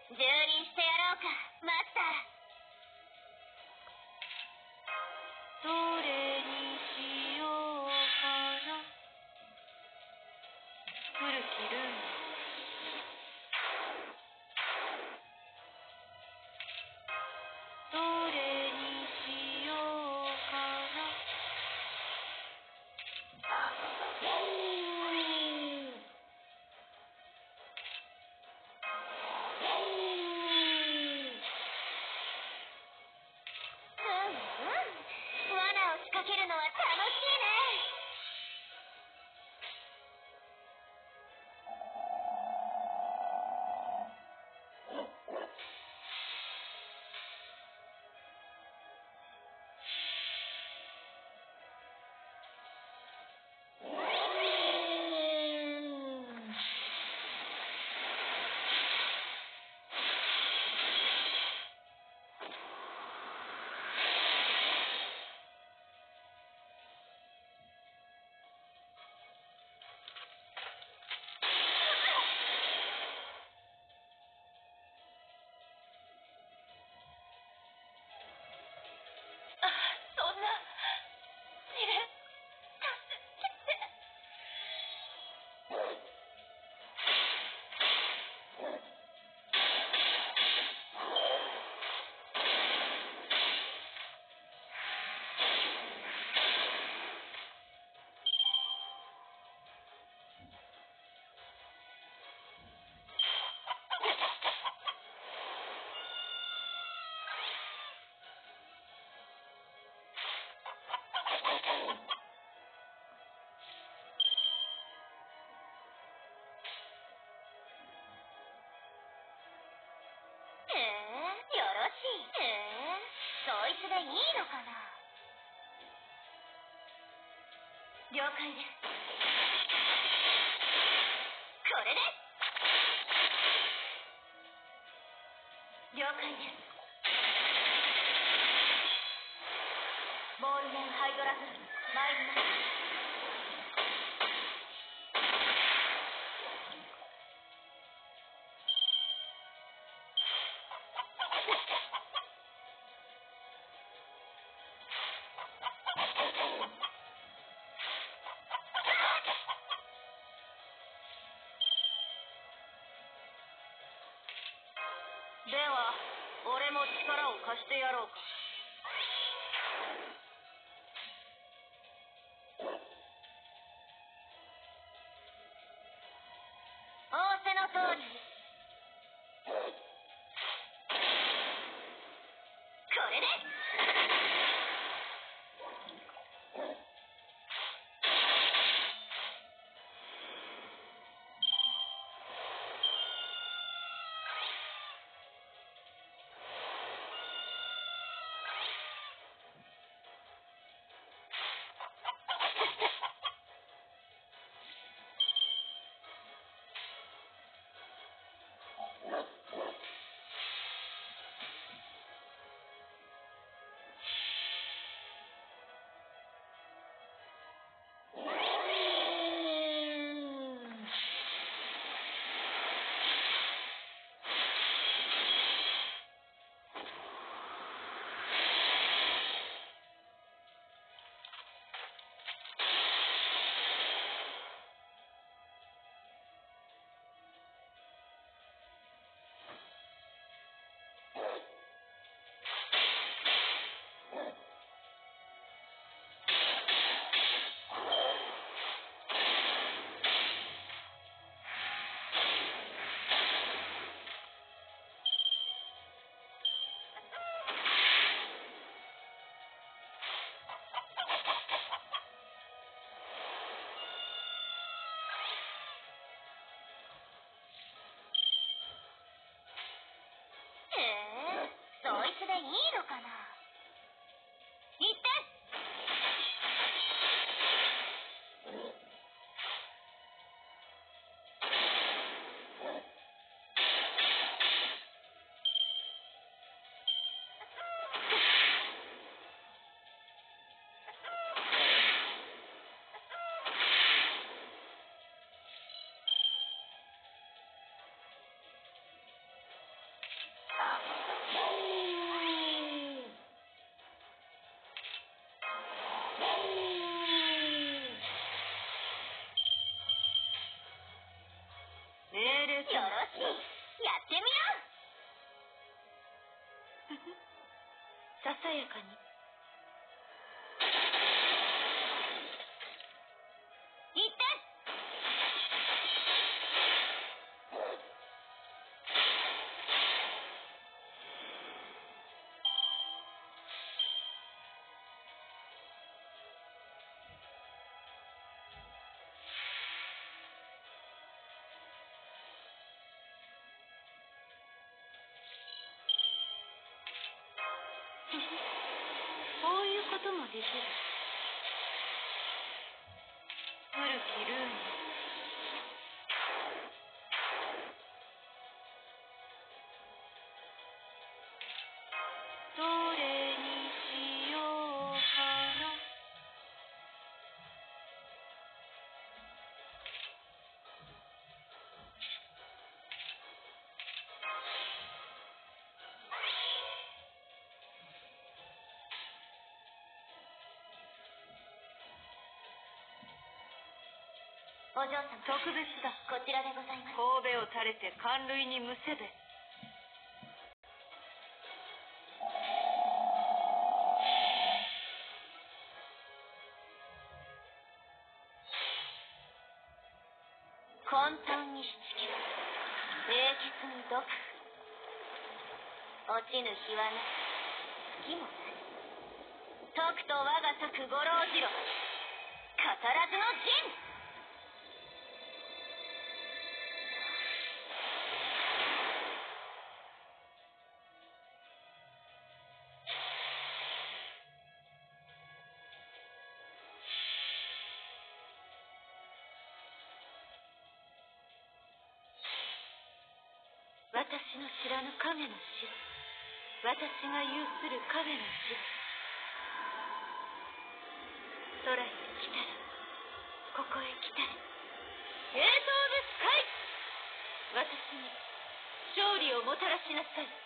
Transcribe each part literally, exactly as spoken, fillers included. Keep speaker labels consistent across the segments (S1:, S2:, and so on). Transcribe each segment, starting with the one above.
S1: 蹂躙してやろうか、マスター。どれにしようかな。古きルール。どれにしようかな。かけるのは楽しいね。そいつでいいのかな。了解です。これで了解です。ボールメンハイドラフ参ります。では俺も力を貸してやろうか。仰せの通りに。これでそいつでいいのかな。言って。 やかに。行って。こういうこともできる。古きルーン。どれにしようかな。お嬢様、特別だ。こちらでございます。神戸を垂れて寒類にむせべ。混沌にしちき冷血に毒。落ちぬ日はな月もなとくと我が咲く五郎次郎。語らずの陣。私の知らぬ影の城。私が有する影の城。空へ来たれ、ここへ来たれ。ゲート・オブ・スカイ。私に勝利をもたらしなさい。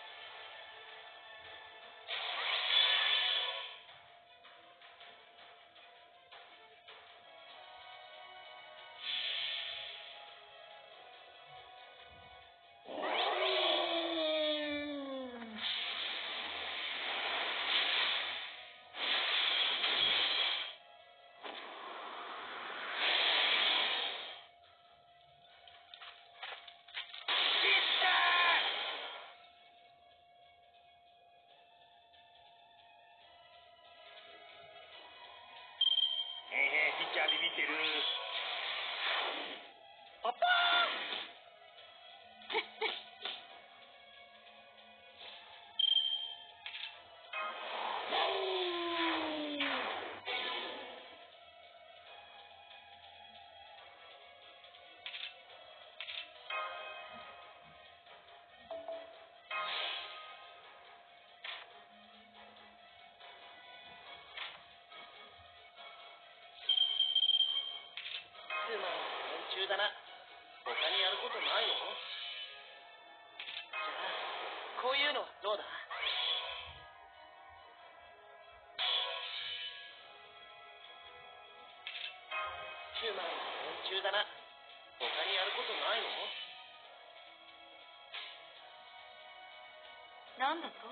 S2: ピッチャービビってる。あっぱつまん連中だな。他にやることないの？じゃあこういうのはどうだ？つまん連中だな。他にやることないの？
S1: なんだと？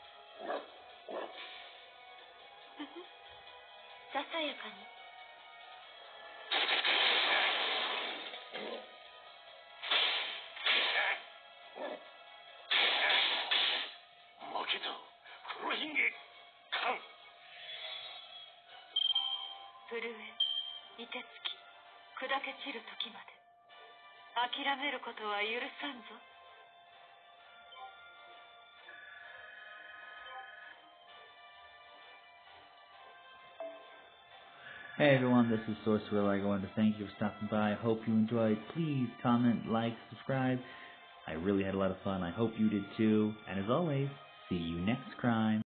S1: ささやかに。
S2: 負けた。黒ひげカン。
S1: 震え、凍てつき、砕け散る時まで諦めることは許さんぞ。
S3: Hey everyone, this is Sorcerer. I want to thank you for stopping by. I hope you enjoyed. Please comment, like, subscribe. I really had a lot of fun. I hope you did too. And as always, see you next crime.